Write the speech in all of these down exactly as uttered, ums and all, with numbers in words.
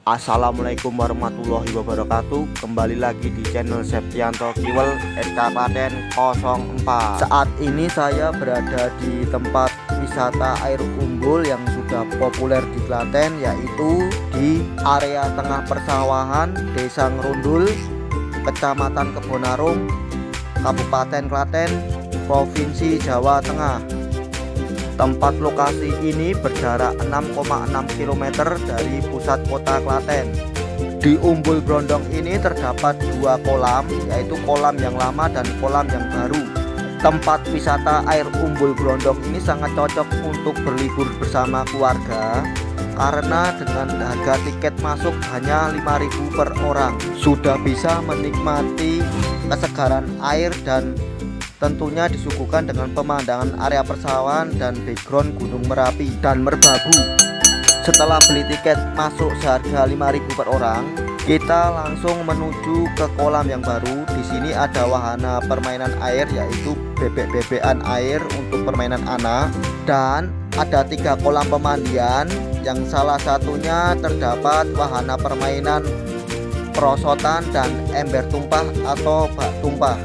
Assalamualaikum warahmatullahi wabarakatuh. Kembali lagi di channel Septianto Kiwel S K Klaten nol empat. Saat ini saya berada di tempat wisata air umbul yang sudah populer di Klaten, yaitu di area tengah persawahan Desa Ngerundul, Kecamatan Kebonarum, Kabupaten Klaten, Provinsi Jawa Tengah. Tempat lokasi ini berjarak enam koma enam kilometer dari pusat kota Klaten. Di Umbul Brondong ini terdapat dua kolam, yaitu kolam yang lama dan kolam yang baru. Tempat wisata air Umbul Brondong ini sangat cocok untuk berlibur bersama keluarga, karena dengan harga tiket masuk hanya lima ribu per orang sudah bisa menikmati kesegaran air dan tentunya disuguhkan dengan pemandangan area persawahan dan background Gunung Merapi dan Merbabu. Setelah beli tiket masuk seharga lima ribu per orang, kita langsung menuju ke kolam yang baru. Di sini ada wahana permainan air, yaitu bebek-bebekan air untuk permainan anak, dan ada tiga kolam pemandian yang salah satunya terdapat wahana permainan perosotan dan ember tumpah atau bak tumpah.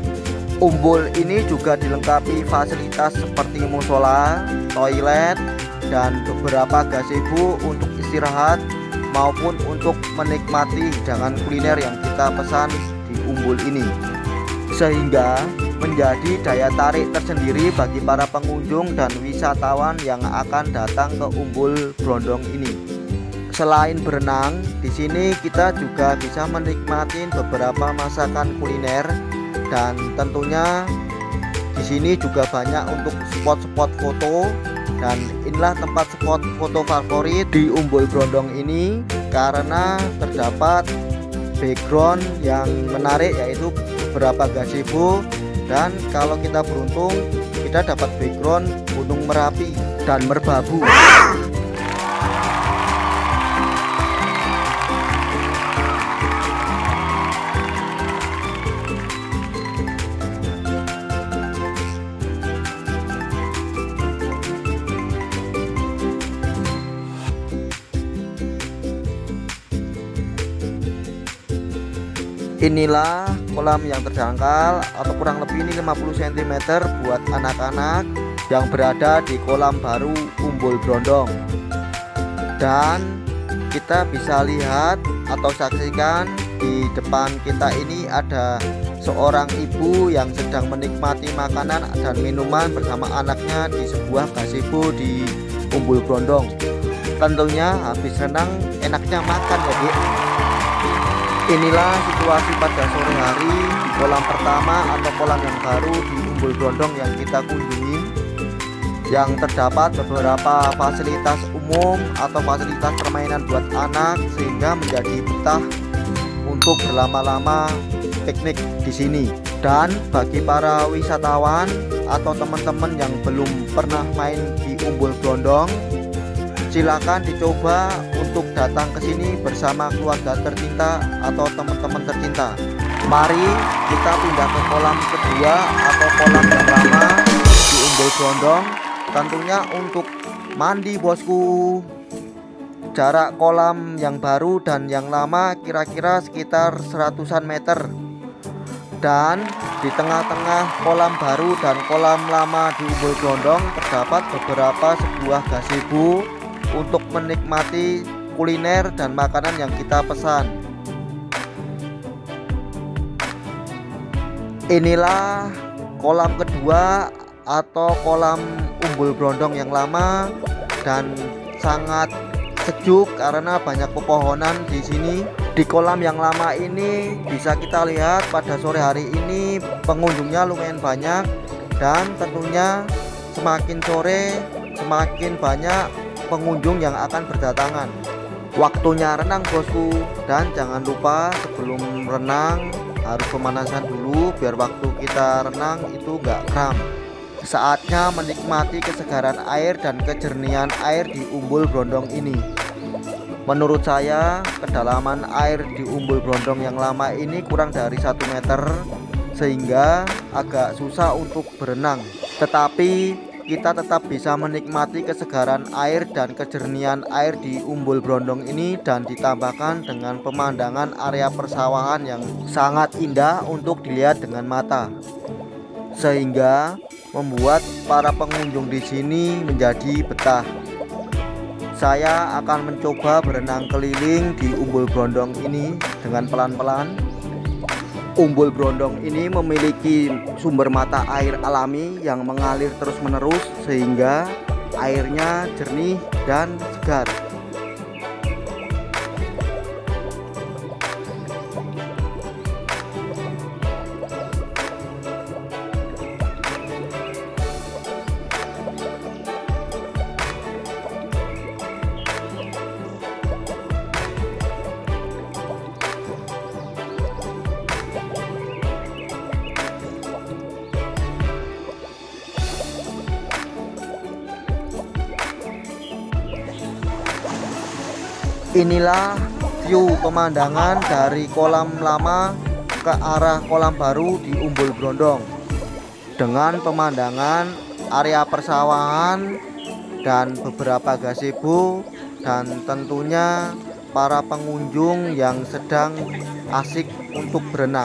Umbul ini juga dilengkapi fasilitas seperti musola, toilet, dan beberapa gazebo untuk istirahat maupun untuk menikmati hidangan kuliner yang kita pesan di Umbul ini, sehingga menjadi daya tarik tersendiri bagi para pengunjung dan wisatawan yang akan datang ke Umbul Brondong ini. Selain berenang, di sini kita juga bisa menikmati beberapa masakan kuliner. Dan tentunya di sini juga banyak untuk spot-spot foto, dan inilah tempat spot foto favorit di Umbul Brondong ini karena terdapat background yang menarik, yaitu beberapa gazebo, dan kalau kita beruntung kita dapat background Gunung Merapi dan Merbabu. Inilah kolam yang terjangkau atau kurang lebih ini lima puluh sentimeter buat anak-anak yang berada di kolam baru Umbul Brondong. Dan kita bisa lihat atau saksikan di depan kita ini ada seorang ibu yang sedang menikmati makanan dan minuman bersama anaknya di sebuah gazebo di Umbul Brondong. Tentunya habis renang enaknya makan ya, Bu. Inilah situasi pada sore hari di kolam pertama atau kolam yang baru di Umbul Brondong yang kita kunjungi, yang terdapat beberapa fasilitas umum atau fasilitas permainan buat anak, sehingga menjadi betah untuk berlama-lama piknik di sini. Dan bagi para wisatawan atau teman-teman yang belum pernah main di Umbul Brondong, silakan dicoba untuk datang ke sini bersama keluarga tercinta atau teman-teman tercinta. Mari kita pindah ke kolam kedua atau kolam yang lama di Umbul Brondong. Tentunya untuk mandi, bosku. Jarak kolam yang baru dan yang lama kira-kira sekitar seratusan meter. Dan di tengah-tengah kolam baru dan kolam lama di Umbul Brondong terdapat beberapa sebuah gazebo untuk menikmati kuliner dan makanan yang kita pesan. Inilah kolam kedua atau kolam Umbul Brondong yang lama, dan sangat sejuk karena banyak pepohonan di sini. Di kolam yang lama ini bisa kita lihat pada sore hari ini pengunjungnya lumayan banyak, dan tentunya semakin sore semakin banyak pengunjung yang akan berdatangan. Waktunya renang, bosku, dan jangan lupa sebelum renang harus pemanasan dulu biar waktu kita renang itu gak kram. Saatnya menikmati kesegaran air dan kejernihan air di Umbul Brondong ini. Menurut saya kedalaman air di Umbul Brondong yang lama ini kurang dari satu meter, sehingga agak susah untuk berenang. Tetapi kita tetap bisa menikmati kesegaran air dan kejernihan air di Umbul Brondong ini, dan ditambahkan dengan pemandangan area persawahan yang sangat indah untuk dilihat dengan mata, sehingga membuat para pengunjung di sini menjadi betah. Saya akan mencoba berenang keliling di Umbul Brondong ini dengan pelan-pelan. Umbul Brondong ini memiliki sumber mata air alami yang mengalir terus-menerus sehingga airnya jernih dan segar. Inilah view pemandangan dari kolam lama ke arah kolam baru di Umbul Brondong, dengan pemandangan area persawahan dan beberapa gazebo, dan tentunya para pengunjung yang sedang asik untuk berenang.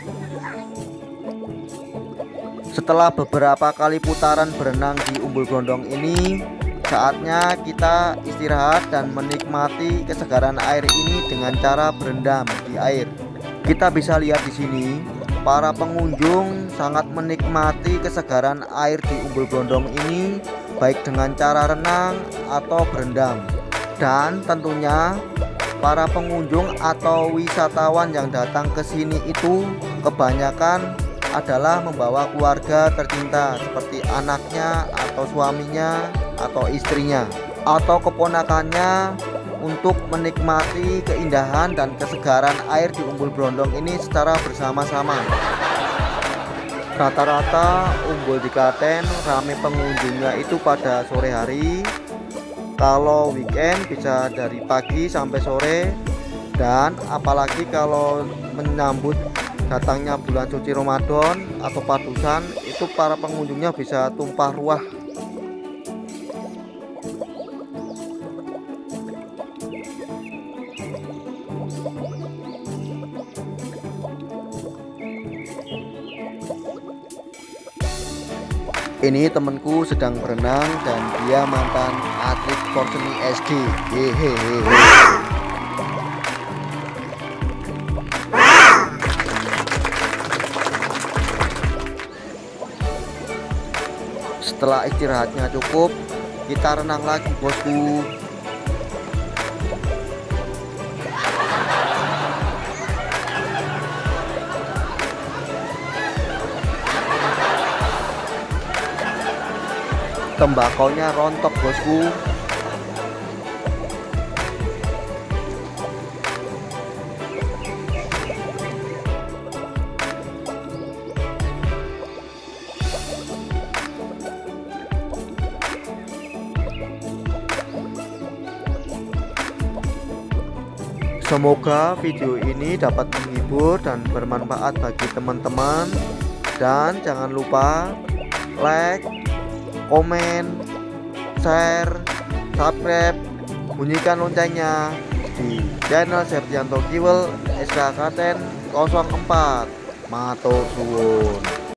Setelah beberapa kali putaran berenang di Umbul Brondong ini, saatnya kita istirahat dan menikmati kesegaran air ini dengan cara berendam di air. Kita bisa lihat di sini, para pengunjung sangat menikmati kesegaran air di Umbul Brondong ini, baik dengan cara renang atau berendam. Dan tentunya para pengunjung atau wisatawan yang datang ke sini itu kebanyakan adalah membawa keluarga tercinta seperti anaknya atau suaminya atau istrinya atau keponakannya untuk menikmati keindahan dan kesegaran air di Umbul Brondong ini secara bersama-sama. Rata-rata Umbul di Klaten ramai pengunjungnya itu pada sore hari. Kalau weekend bisa dari pagi sampai sore, dan apalagi kalau menyambut datangnya bulan suci Ramadan atau Padusan, itu para pengunjungnya bisa tumpah ruah. Ini temanku sedang berenang dan dia mantan atlet Porseni S D. Hehehe. Setelah istirahatnya cukup, kita renang lagi, bosku. Tembakonya rontok, bosku. Semoga video ini dapat menghibur dan bermanfaat bagi teman-teman, dan jangan lupa like, komen, share, subscribe, bunyikan loncengnya di channel Septianto Kiwel S K Klaten nol empat. Matur suwun.